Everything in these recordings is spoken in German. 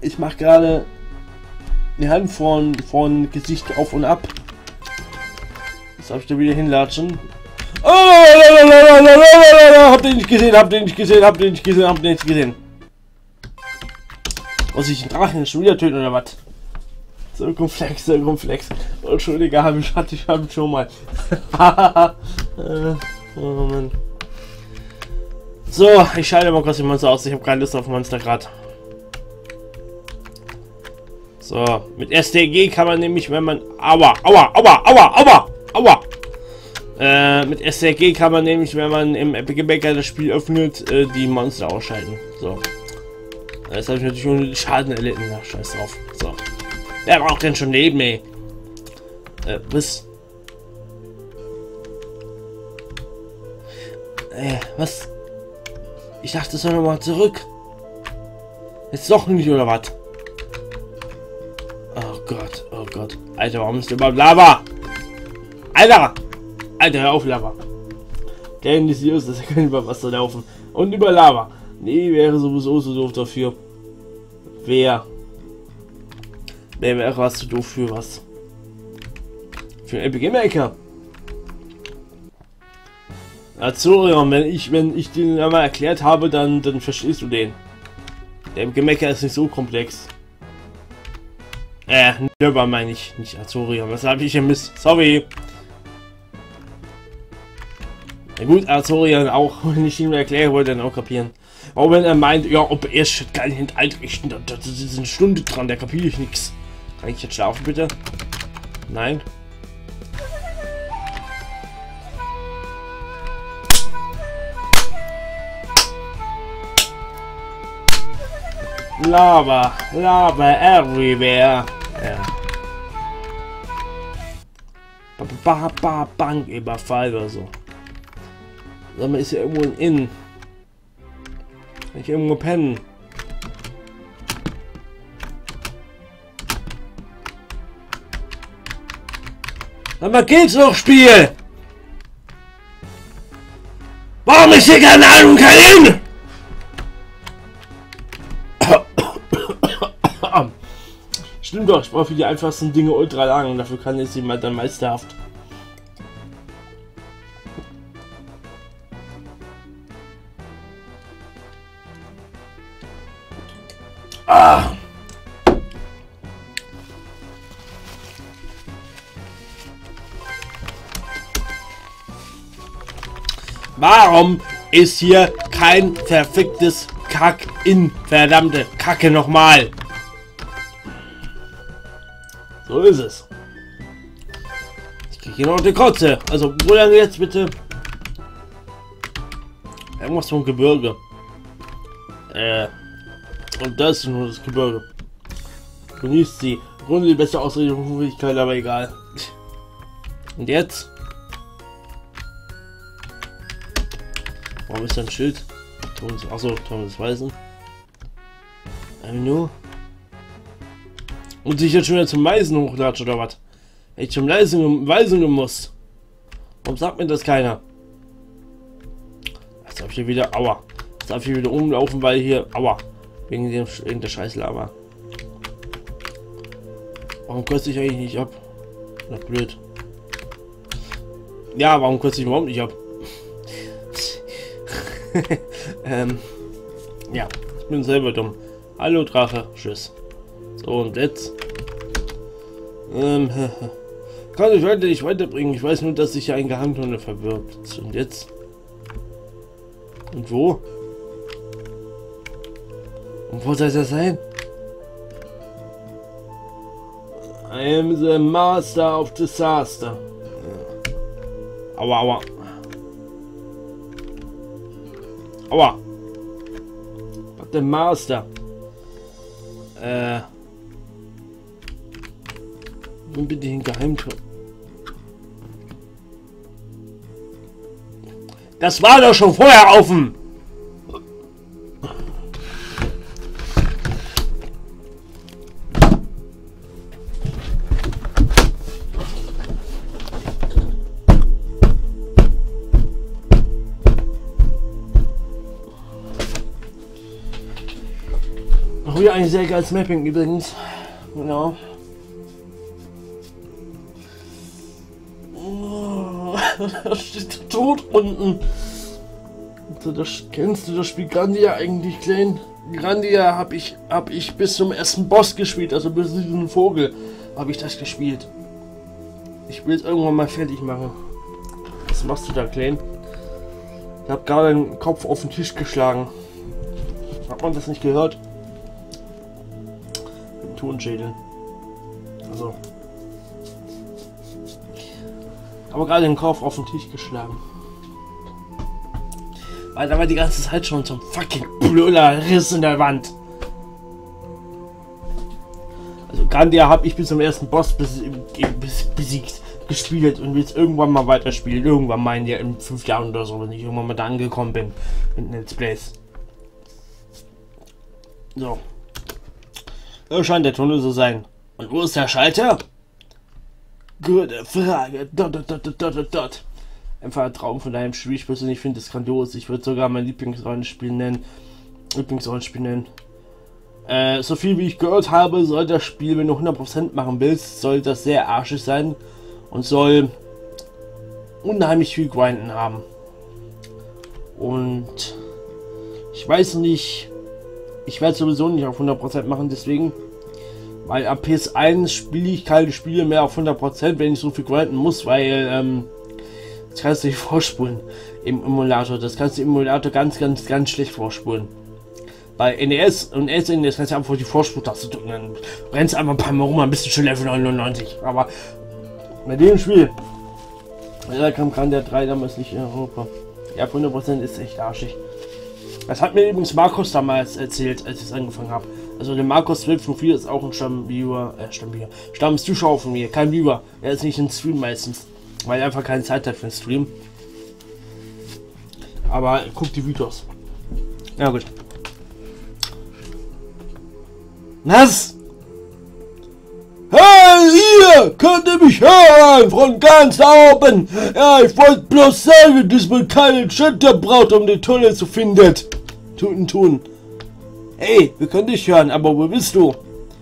Ich mache gerade die Hand von Gesicht auf und ab. Jetzt darf ich da wieder hinlatschen. Oh, habt ihr nicht gesehen, habt ihr nicht gesehen, habt ihr nicht gesehen, habt ihr nicht gesehen. Muss ich den Drachen schon wieder töten oder was? Circumflex. Oh, Entschuldige, hatte ich schon mal. Oh Mann. So, ich schalte mal kurz die Monster aus. Ich habe keine Lust auf Monster gerade. So, mit STG kann man nämlich, wenn man... Aua! Mit STG kann man nämlich, wenn man im Epic Maker das Spiel öffnet, die Monster ausschalten. So. Jetzt habe ich natürlich nur Schaden erlitten. Ach, scheiß drauf. So. Wer braucht denn schon Leben, ey? Was? Was? Ich dachte, es soll nochmal zurück. Jetzt doch nicht, oder was? Oh Gott, oh Gott. Alter, warum ist überhaupt Lava? Alter, hör auf, Lava. Der ist seriös, dass er kann über Wasser laufen. Und über Lava. Nee, wäre sowieso so doof dafür. Wer wäre was zu doof für was? Für ein Epic Maker. Azorion, wenn ich den einmal erklärt habe, dann verstehst du den. Der Epic Maker ist nicht so komplex. Nöber meine ich, nicht Azorion. Was habe ich hier Mist? Sorry. Na gut, Azorion auch, wenn ich ihm erkläre, wollte er dann auch kapieren. Auch wenn er meint, ja, ob er es gar nicht einrichten, da ist eine Stunde dran, da kapiere ich nichts. Kann ich jetzt schlafen, bitte? Nein. Lava everywhere. Ja. Banküberfall oder so. Sag mal, ist ja irgendwo ein Inn. Kann ich irgendwo pennen? Sag mal, geht's noch, Spiel? Warum ist hier keine Ahnung, kein Inn? Stimmt doch, ich brauche für die einfachsten Dinge ultra lang und dafür kann jetzt jemand dann meisterhaft. Warum ist hier kein verficktes Kack in verdammte Kacke nochmal? So ist es. Ich kriege hier noch die Kotze. Also, wo lange jetzt bitte? Irgendwas vom Gebirge. Und das ist nur das Gebirge. Genießt sie. Runde die beste Ausrichtung von Fähigkeit, aber egal. Und jetzt? Warum ist da ein Schild? Achso, Ton des Weißen. Nur. Und ich jetzt schon wieder zum Weisen hochlatschen oder was? Ich zum Weisen muss. Warum sagt mir das keiner? Jetzt darf ich hier wieder. Aua. Jetzt darf ich hier wieder umlaufen, weil hier. Aua. Wegen der scheiß Lava. Warum kürze ich eigentlich nicht ab? Na blöd. Ja, warum kürze ich überhaupt nicht ab? Ja, ich bin selber dumm. Hallo Drache, tschüss. So, und jetzt? Kann ich heute nicht weiterbringen. Ich weiß nur, dass sich ein Geheimtunnel verbirgt. Und jetzt? Und wo? Und wo soll das sein? I am the master of disaster. Aua, aua. Aua. Was der Master? Und bitte den Geheimtunnel. Das war doch schon vorher offen. hier eigentlich sehr geiles Mapping übrigens. Genau. Oh, da steht tot unten. Kennst du das Spiel Grandia eigentlich, Klein? Grandia hab ich bis zum ersten Boss gespielt, also bis zu diesem Vogel habe ich das gespielt. Ich will es irgendwann mal fertig machen. Was machst du da, Klein? Ich habe gerade den Kopf auf den Tisch geschlagen. Hat man das nicht gehört? Im Tonschädel. Also. Aber gerade den Kopf auf den Tisch geschlagen. Weil da war die ganze Zeit schon so ein fucking blöder Riss in der Wand. Also Grandia habe ich bis zum ersten Boss besiegt, gespielt und will jetzt irgendwann mal weiterspielen. Irgendwann mal in 5 Jahren oder so, wenn ich irgendwann mal da angekommen bin mit Let's Plays. So. So scheint der Tunnel zu sein. Und wo ist der Schalter? Gute Frage. Dot. Einfach ein Traum von deinem Spiel. Ich persönlich finde es grandios. Ich würde sogar mein Lieblingsrollenspiel nennen. So viel wie ich gehört habe, soll das Spiel, wenn du 100% machen willst, soll das sehr arschig sein und soll unheimlich viel Grinden haben. Und ich weiß nicht, ich werde sowieso nicht auf 100% machen, deswegen, weil ab PS1 spiele ich keine Spiele mehr auf 100%, wenn ich so viel grinden muss, weil das kannst du nicht vorspulen im Emulator. Das kannst du im Emulator ganz schlecht vorspulen. Bei NES und SNES kannst du einfach die Vorspultaste drücken, dann rennst du einfach ein paar Mal rum, ein bisschen schon Level 99. Aber bei dem Spiel, da kam Grandia 3 damals nicht in Europa. Ja, 100% ist echt arschig. Das hat mir übrigens Markus damals erzählt, als ich es angefangen habe. Also der Markus 1204 ist auch ein Stammzuschauer von mir, kein Viewer. Er ist nicht im Stream meistens, weil er einfach keine Zeit hat für den Stream. Aber guckt die Videos. Ja gut. Was? Hey, ihr könnt ihr mich hören von ganz da oben. Ja, ich wollte bloß sagen, dass man keine Center braucht, um den Tunnel zu finden. Tun. Hey, wir können dich hören, aber wo bist du?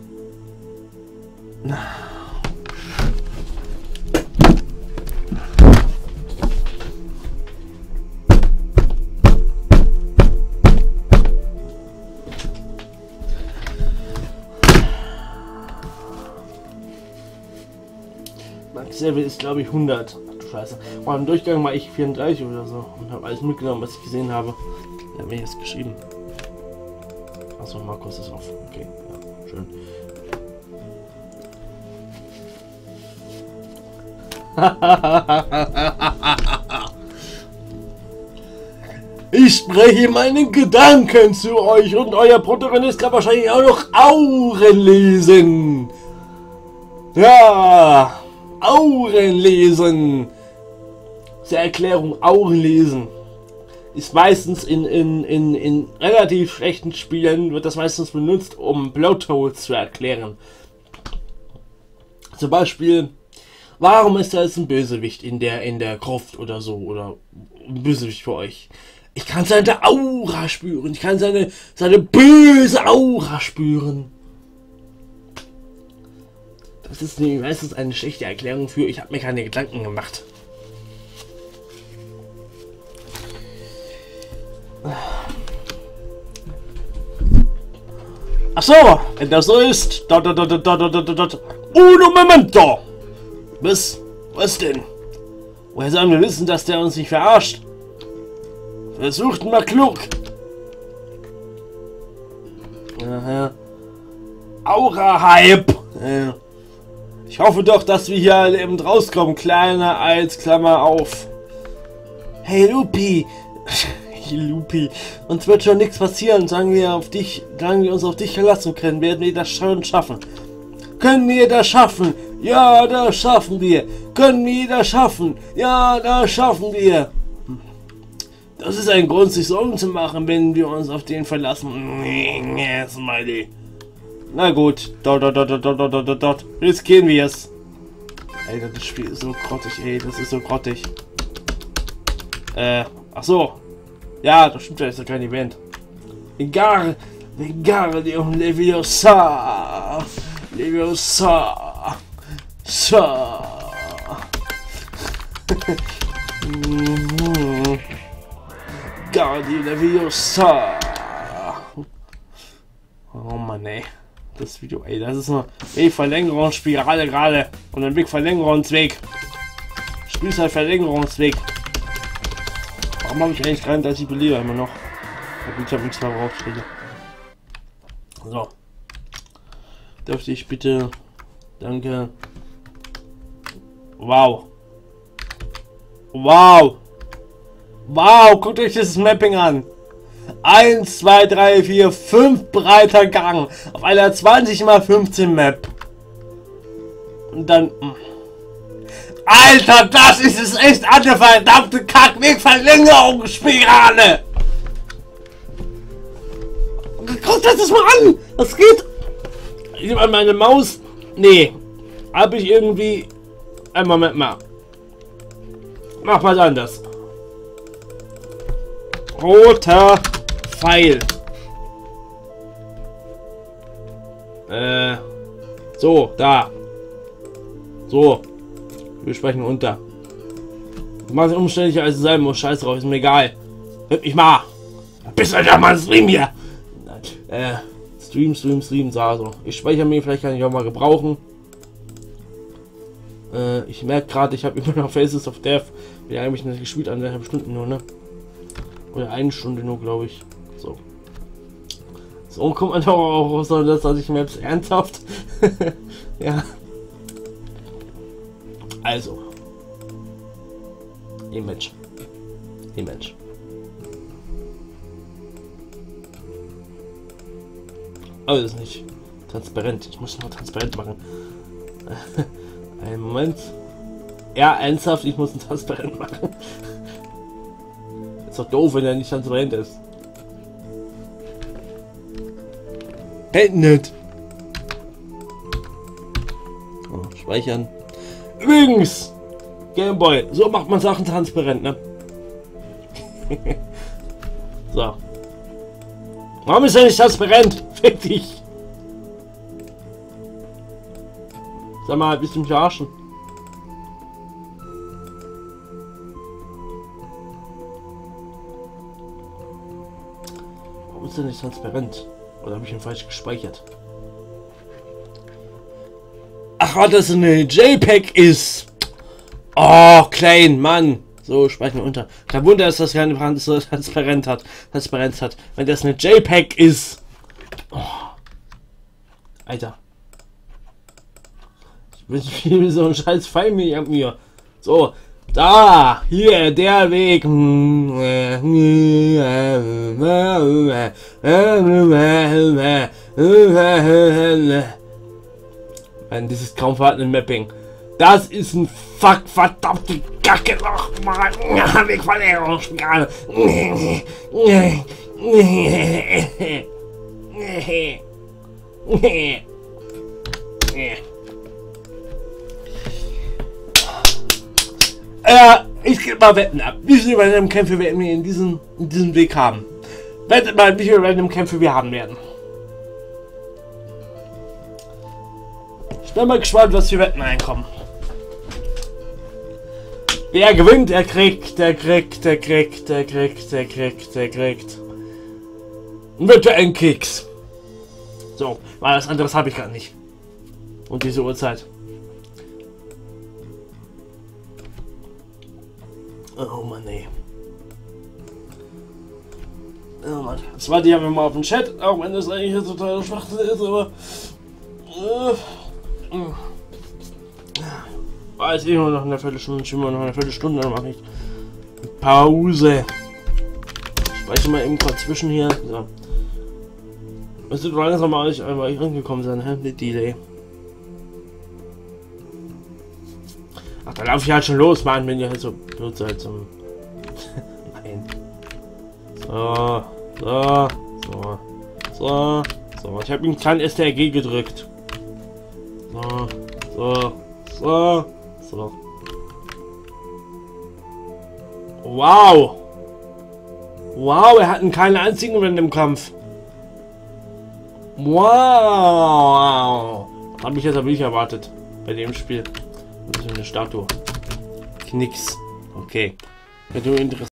Max Level ist glaube ich 100. Ach du Scheiße. Boah, im Durchgang war ich 34 oder so und habe alles mitgenommen, was ich gesehen habe. Er hat mir jetzt geschrieben. Achso, Markus ist offen. Okay, ja, schön. Ich spreche meinen Gedanken zu euch und euer Protagonist kann wahrscheinlich auch noch Auren lesen. Ja, Auren lesen. Zur Erklärung, Auren lesen ist meistens in relativ schlechten Spielen wird das meistens benutzt, um Plotholes zu erklären. Zum Beispiel, warum ist da jetzt ein Bösewicht in der Gruft oder so, oder ein Bösewicht für euch? Ich kann seine Aura spüren, ich kann seine böse Aura spüren. Das ist meistens eine schlechte Erklärung für, ich habe mir keine Gedanken gemacht. Ach so, wenn das so ist, uno momento. Was denn? Woher sollen wir wissen, dass der uns nicht verarscht? Versucht mal klug. Aha. Aura-Hype. Ich hoffe doch, dass wir hier eben rauskommen. Kleiner als Klammer auf. Hey Lupi. Lupi. Uns wird schon nichts passieren, solange wir uns auf dich verlassen können, werden wir das schon schaffen. Können wir das schaffen? Ja, das schaffen wir. Können wir das schaffen? Ja, das schaffen wir. Das ist ein Grund, sich Sorgen zu machen, wenn wir uns auf den verlassen. Smiley. Na gut. Dort. Riskieren wir es. Alter, das Spiel ist so grottig, ey. Das ist so grottig. Ach so. Ja, das stimmt, da ist ja kein Event. Egal. Wingardium Leviosa! Leviosa! Sa! Wingardium Leviosa! Oh Mann, ey. Das Video, ey, das ist eine Wegverlängerungsspirale gerade. Und ein Wegverlängerungsweg. Spielzeitverlängerungsweg. Warum habe ich eigentlich 33 Belieber immer noch? Ich habe nichts verbraucht. So. Dürfte ich bitte. Danke. Wow. Wow. Wow, guckt euch dieses Mapping an. 1, 2, 3, 4, 5 breiter Gang. Auf einer 20 x 15 Map. Und dann. Alter, das ist es echt an der verdammte Kackwegverlängerungsspirale. Guck das mal an. Das geht. Ich nehme an meine Maus. Nee. Habe ich irgendwie. Einen Moment mal. Mach mal anders. Roter Pfeil. So, da. So. Wir sprechen unter. Mach es umständlicher als es sein muss. Scheiß drauf, ist mir egal. Hört mich mal. Bist du da mal Stream hier? Stream. So, also. Ich speichere mir, vielleicht kann ich auch mal gebrauchen. Ich merke gerade, ich habe immer noch Faces of Death. Wie lange habe ich nicht gespielt? 1,5 Stunden nur, ne? Oder 1 Stunde nur, glaube ich. So. So kommt man doch auch auf so das, dass ich Maps ernsthaft. Ja. Also. Image. Aber das ist nicht transparent. Ich muss noch transparent machen. Einen Moment. Ja, ernsthaft, ich muss ihn transparent machen. Ist doch doof, wenn er nicht transparent ist. Nicht. Oh, speichern. Übrigens, Gameboy, so macht man Sachen transparent, ne? So. Warum ist er nicht transparent? Fick dich. Sag mal, bist du mich verarschen? Warum ist er nicht transparent? Oder habe ich ihn falsch gespeichert? Ach, weil das eine JPEG ist. Oh, klein, Mann. So, speichern wir unter. Kein Wunder, dass das keine Transparenz hat. Wenn das eine JPEG ist. Oh. Alter. Ich will so einen scheiß Pfeil mir. So, da, hier, der Weg. Mann, das ist kaum vorhandene Mapping. Das ist ein verdammte Kacke nochmal. Wegverlängerungsspirale. Ich gebe mal Wetten ab. Wie viele Random Kämpfe werden wir in diesem Weg haben? Wettet mal, wie viele Random Kämpfe wir haben werden. Ich bin mal gespannt, was für Wetten einkommen. Wer gewinnt, der kriegt. Einen virtuellen Keks. So, weil was anderes habe ich gerade nicht. Und diese Uhrzeit. Oh Mann, ey. Oh Mann. Das warte ich aber mal auf den Chat, auch wenn das eigentlich total Schwachsinn ist, aber. Weiß ich nur noch eine Viertelstunde, dann mache ich Pause. Speichere mal eben kurz zwischen hier. So. Es wird langsam mal nicht angekommen sein, hä? Mit Delay. Ach, da laufe ich halt schon los, Mann, wenn ihr halt so blöd seid zum. Nein. So. Ich habe ihm kein STRG gedrückt. So. Wow, er hatten keinen einzigen Random Kampf. Wow. Habe ich jetzt aber nicht erwartet. Bei dem Spiel. Das ist eine Statue. Knicks. Okay. Wenn du interessant.